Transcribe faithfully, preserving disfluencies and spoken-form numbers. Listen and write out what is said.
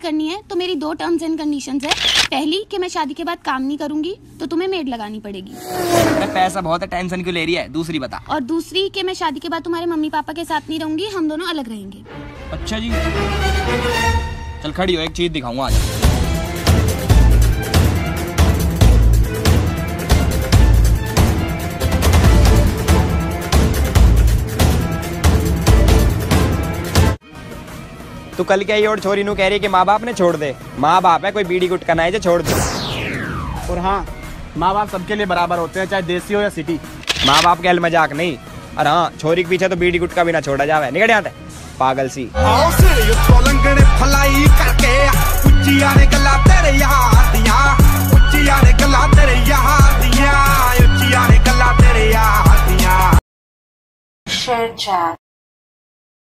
करनी है तो मेरी दो टर्म्स एंड कंडीशंस है। पहली कि मैं शादी के बाद काम नहीं करूंगी तो तुम्हें मेड लगानी पड़ेगी। पैसा बहुत है, टेंशन क्यों ले रही है? दूसरी बता। और दूसरी कि मैं शादी के बाद तुम्हारे मम्मी पापा के साथ नहीं रहूंगी, हम दोनों अलग रहेंगे। अच्छा जी, चल खड़ी हो, एक चीज दिखाऊंगा आज। तू कल क्या और छोरी नू कह रही कि माँ बाप ने छोड़ दे। माँ बाप है, कोई बीड़ी गुटका ना है जो छोड़ दे। और हाँ, माँ बाप सबके लिए बराबर होते हैं, चाहे देसी हो या सिटी। माँ बाप के हल मजाक नहीं। और हाँ, छोरी के पीछे तो बीड़ी गुटका भी ना छोड़ा जावे। निकल यहाँ से पागल सी। Share chat.